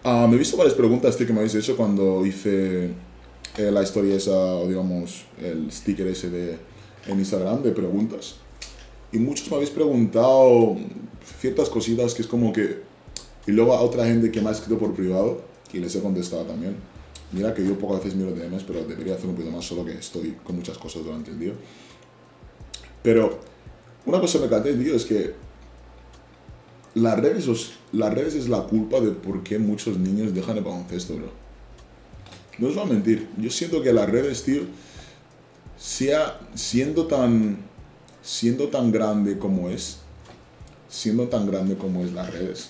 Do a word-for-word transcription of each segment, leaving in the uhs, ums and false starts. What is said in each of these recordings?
Ah, me he visto varias preguntas, tío, que me habéis hecho cuando hice eh, la historia esa, o digamos, el sticker ese de, en Instagram de preguntas. Y muchos me habéis preguntado ciertas cositas que es como que... Y luego a otra gente que me ha escrito por privado, y les he contestado también. Mira que yo pocas veces miro D Ms, pero debería hacer un poquito más, solo que estoy con muchas cosas durante el día. Pero una cosa que me cansé, tío, es que las redes, os- las redes es la culpa de por qué muchos niños dejan el baloncesto, bro. No os voy a mentir, yo siento que las redes, tío, sea, siendo tan, siendo tan grande como es, siendo tan grande como es las redes,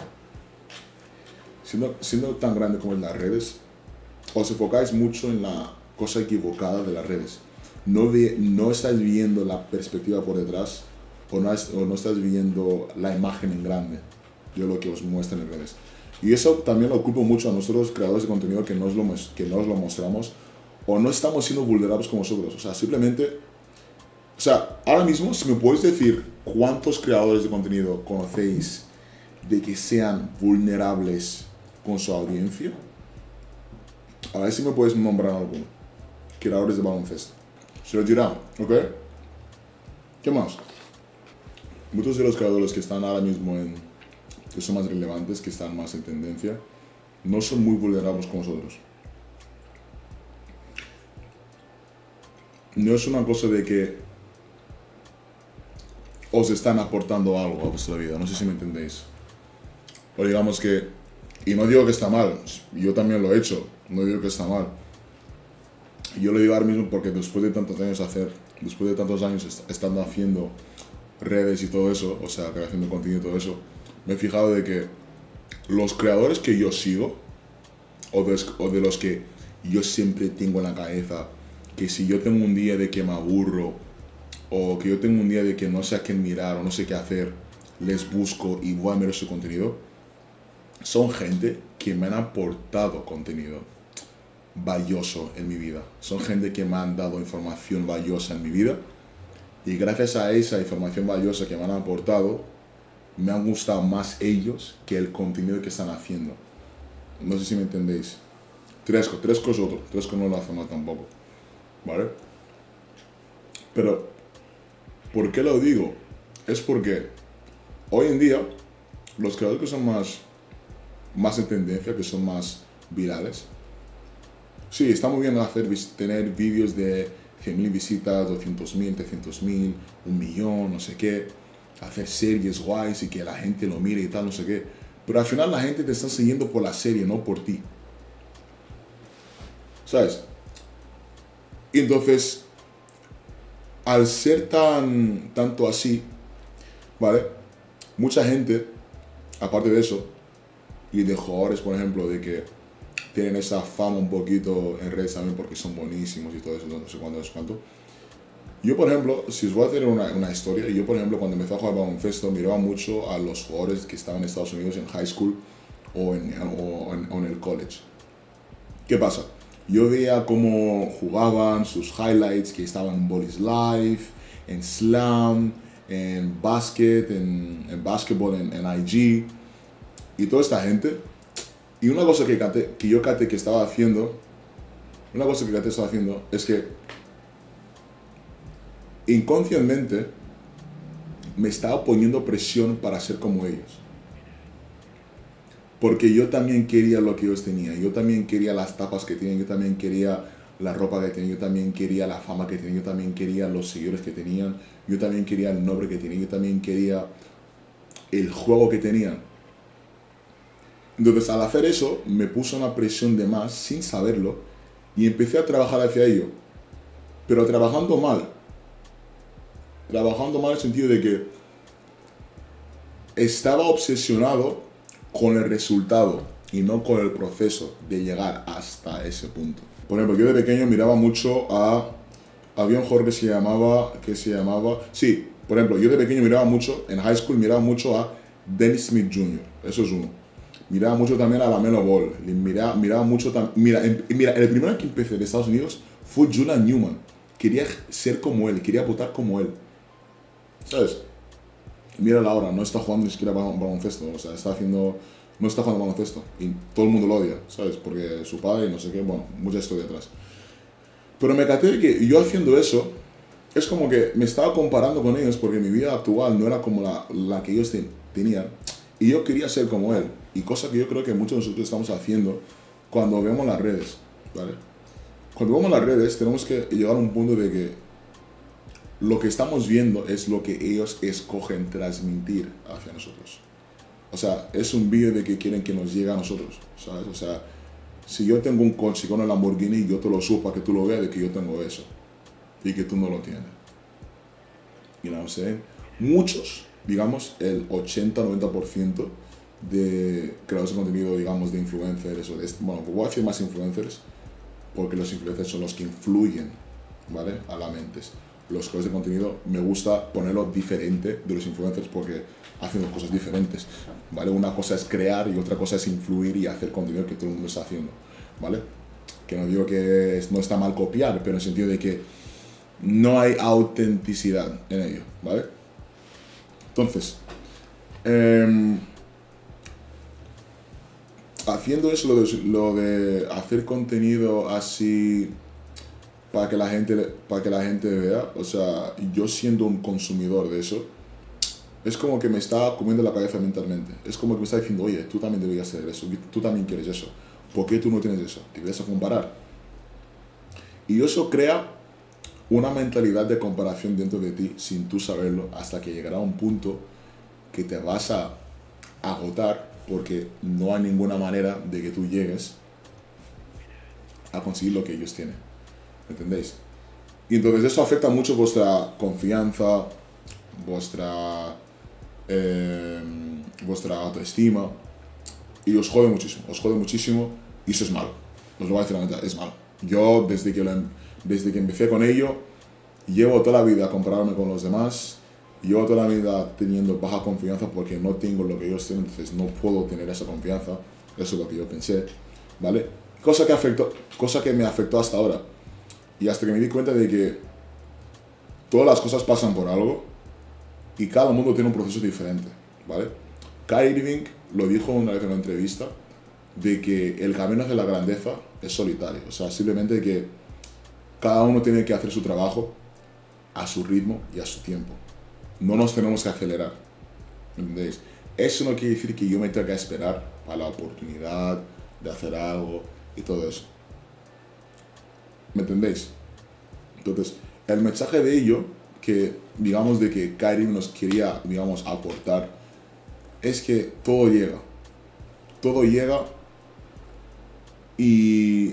siendo, siendo tan grande como es las redes, os enfocáis mucho en la cosa equivocada de las redes. No, ve, no estás viendo la perspectiva por detrás o no, es, o no estás viendo la imagen en grande de lo que os muestran en redes. Y eso también lo culpo mucho a nosotros creadores de contenido que no os lo, que no os lo mostramos o no estamos siendo vulnerables con vosotros. O sea, simplemente... O sea, ahora mismo, si me podéis decir cuántos creadores de contenido conocéis de que sean vulnerables con su audiencia, a ver si me puedes nombrar alguno. Creadores de baloncesto. Se lo dirán, ¿ok? ¿Qué más? Muchos de los creadores que están ahora mismo en... que son más relevantes, que están más en tendencia, no son muy vulnerables con nosotros. No es una cosa de que os están aportando algo a vuestra vida, no sé si me entendéis. O digamos que, y no digo que está mal, yo también lo he hecho, no digo que está mal. Yo lo digo ahora mismo porque después de tantos años hacer, después de tantos años est estando haciendo redes y todo eso, o sea, creación de contenido y todo eso, me he fijado de que los creadores que yo sigo, o de, o de los que yo siempre tengo en la cabeza, que si yo tengo un día de que me aburro, o que yo tengo un día de que no sé a quién mirar o no sé qué hacer, les busco y voy a mirar su contenido, son gente que me han aportado contenido valioso en mi vida. Son gente que me han dado información valiosa en mi vida y gracias a esa información valiosa que me han aportado, me han gustado más ellos que el contenido que están haciendo. No sé si me entendéis. Tresco, Tresco es otro. Tresco no lo hace mal tampoco. ¿Vale? Pero, ¿por qué lo digo? Es porque hoy en día los creadores que son más, más en tendencia, que son más virales, sí, está muy bien hacer, tener vídeos de cien mil visitas, doscientos mil, trescientos mil, un millón, no sé qué, hacer series guays y que la gente lo mire y tal, no sé qué. Pero al final la gente te está siguiendo por la serie, no por ti. ¿Sabes? Y entonces, al ser tan, tanto así, ¿vale? Mucha gente, aparte de eso, y de jugadores, por ejemplo, de que tienen esa fama un poquito en redes también porque son buenísimos y todo eso, no sé cuánto, no sé cuánto. Yo, por ejemplo, si os voy a hacer una, una historia, yo, por ejemplo, cuando empecé a jugar baloncesto, miraba mucho a los jugadores que estaban en Estados Unidos en high school o en, o en, o en el college. ¿Qué pasa? Yo veía cómo jugaban, sus highlights, que estaban en Boys Life, en Slam, en Basket, en, en Basketball, en, en I G, y toda esta gente. Y una cosa que, cate, que yo cate que estaba haciendo, una cosa que cate estaba haciendo es que inconscientemente me estaba poniendo presión para ser como ellos. Porque yo también quería lo que ellos tenían, yo también quería las tapas que tienen, yo también quería la ropa que tenían, yo también quería la fama que tenían, yo también quería los seguidores que tenían, yo también quería el nombre que tenían, yo también quería el juego que tenían. Entonces al hacer eso me puso una presión de más sin saberlo y empecé a trabajar hacia ello, pero trabajando mal. Trabajando mal en el sentido de que estaba obsesionado con el resultado y no con el proceso de llegar hasta ese punto. Por ejemplo, yo de pequeño miraba mucho a... Había un jugador que se llamaba... que se llamaba... Sí, por ejemplo, yo de pequeño miraba mucho, en high school miraba mucho a Dennis Smith junior Eso es uno. Miraba mucho también a LaMelo Ball. Miraba, miraba mucho también... Mira, en, mira, el primero que empecé de Estados Unidos fue Julian Newman. Quería ser como él, quería votar como él. ¿Sabes? Mira la hora, no está jugando ni siquiera baloncesto, o sea, está haciendo no está jugando baloncesto. Y todo el mundo lo odia, ¿sabes? Porque su padre, no sé qué, bueno, mucha historia atrás. Pero me caté que yo haciendo eso, es como que me estaba comparando con ellos porque mi vida actual no era como la, la que ellos ten, tenían. Y yo quería ser como él. Y cosa que yo creo que muchos de nosotros estamos haciendo cuando vemos las redes, ¿vale? Cuando vemos las redes tenemos que llegar a un punto de que lo que estamos viendo es lo que ellos escogen transmitir hacia nosotros. O sea, es un vídeo de que quieren que nos llegue a nosotros, ¿sabes? O sea, si yo tengo un coche con el Lamborghini, yo te lo subo para que tú lo veas de que yo tengo eso y que tú no lo tienes. You know what I'm saying? Muchos, digamos, el ochenta a noventa por ciento de creadores de contenido, digamos, de influencers, o de, bueno, voy a decir más influencers, porque los influencers son los que influyen, ¿vale? A la mente. Los creadores de contenido me gusta ponerlo diferente de los influencers porque hacen dos cosas diferentes, ¿vale? Una cosa es crear y otra cosa es influir y hacer contenido que todo el mundo está haciendo, ¿vale? Que no digo que no está mal copiar, pero en el sentido de que no hay autenticidad en ello, ¿vale? Entonces, eh, haciendo eso, lo de, lo de hacer contenido así para que la gente para que la gente vea, o sea, yo siendo un consumidor de eso, es como que me está comiendo la cabeza mentalmente. Es como que me está diciendo, oye, tú también deberías hacer eso, tú también quieres eso. ¿Por qué tú no tienes eso? Te vas a comparar. Y eso crea una mentalidad de comparación dentro de ti sin tú saberlo, hasta que llegará un punto que te vas a agotar porque no hay ninguna manera de que tú llegues a conseguir lo que ellos tienen. ¿Entendéis? Y entonces eso afecta mucho vuestra confianza, vuestra, eh, vuestra autoestima, y os jode muchísimo, os jode muchísimo, y eso es malo. Os lo voy a decir la neta, es malo. Yo desde que, lo, desde que empecé con ello, llevo toda la vida a compararme con los demás, llevo toda la vida teniendo baja confianza porque no tengo lo que ellos tienen, entonces no puedo tener esa confianza. Eso es lo que yo pensé, ¿vale? Cosa que, afectó, cosa que me afectó hasta ahora. Y hasta que me di cuenta de que todas las cosas pasan por algo y cada mundo tiene un proceso diferente, ¿vale? Kyrie Irving lo dijo una vez en una entrevista, de que el camino hacia la grandeza es solitario. O sea, simplemente que cada uno tiene que hacer su trabajo a su ritmo y a su tiempo. No nos tenemos que acelerar, ¿entendéis? Eso no quiere decir que yo me tenga que esperar a la oportunidad de hacer algo y todo eso. ¿Me entendéis? Entonces, el mensaje de ello, que digamos de que Kyrie nos quería, digamos, aportar, es que todo llega. Todo llega y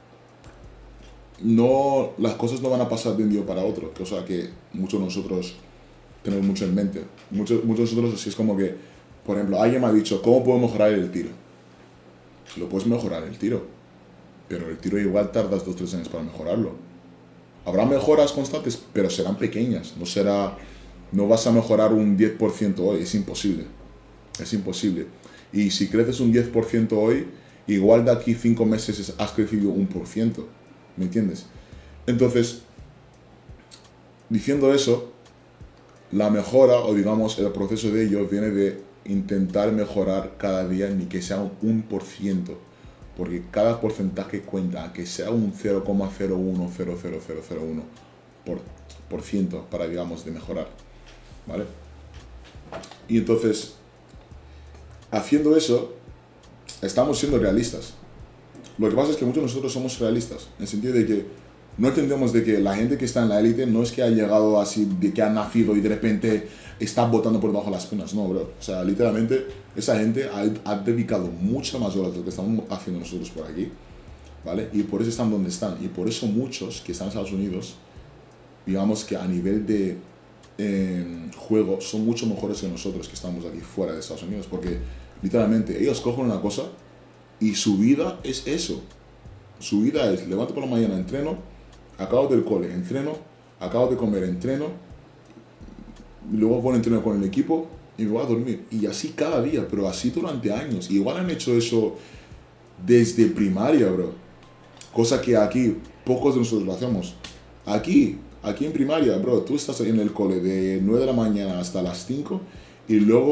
no, las cosas no van a pasar de un día para otro, cosa que muchos de nosotros tenemos mucho en mente. Muchos, muchos de nosotros así es como que, por ejemplo, alguien me ha dicho, ¿cómo puedo mejorar el tiro? Lo puedes mejorar el tiro, pero el tiro igual tardas dos o tres años para mejorarlo. Habrá mejoras constantes, pero serán pequeñas. No será, no vas a mejorar un diez por ciento hoy, es imposible. Es imposible. Y si creces un diez por ciento hoy, igual de aquí cinco meses has crecido un por ciento. ¿Me entiendes? Entonces, diciendo eso, la mejora, o digamos el proceso de ello, viene de intentar mejorar cada día, ni que sea un uno por ciento. Porque cada porcentaje cuenta, que sea un cero coma cero uno cero cero cero cero uno por, por ciento para, digamos, de mejorar. ¿Vale? Y entonces, haciendo eso, estamos siendo realistas. Lo que pasa es que muchos de nosotros somos realistas, en el sentido de que no entendemos de que la gente que está en la élite no es que ha llegado así, de que ha nacido y de repente está botando por debajo de las penas. No, bro. O sea, literalmente, esa gente ha, ha dedicado muchas más horas de lo que estamos haciendo nosotros por aquí, ¿vale? Y por eso están donde están. Y por eso muchos que están en Estados Unidos, digamos que a nivel de eh, juego, son mucho mejores que nosotros que estamos aquí fuera de Estados Unidos. Porque, literalmente, ellos cogen una cosa y su vida es eso. Su vida es, levanto por la mañana, entreno, acabo del cole, entreno, acabo de comer, entreno, luego voy a entrenar con el equipo y me voy a dormir. Y así cada día, pero así durante años. Igual han hecho eso desde primaria, bro. Cosa que aquí pocos de nosotros lo hacemos. Aquí, aquí en primaria, bro, tú estás en el cole de nueve de la mañana hasta las cinco y luego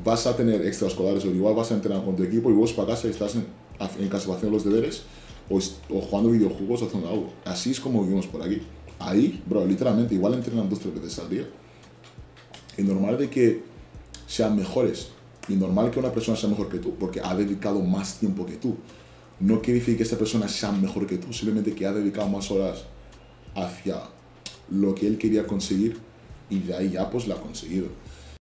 vas a tener extraescolares o igual vas a entrenar con tu equipo y vos para casa y estás en, en casa haciendo los deberes o, o jugando videojuegos o haciendo algo. Así es como vivimos por aquí. Ahí, bro, literalmente, igual entrenan dos o tres veces al día. Y normal de que sean mejores. Y normal que una persona sea mejor que tú porque ha dedicado más tiempo que tú. No quiere decir que esta persona sea mejor que tú, simplemente que ha dedicado más horas hacia lo que él quería conseguir y de ahí ya pues lo ha conseguido.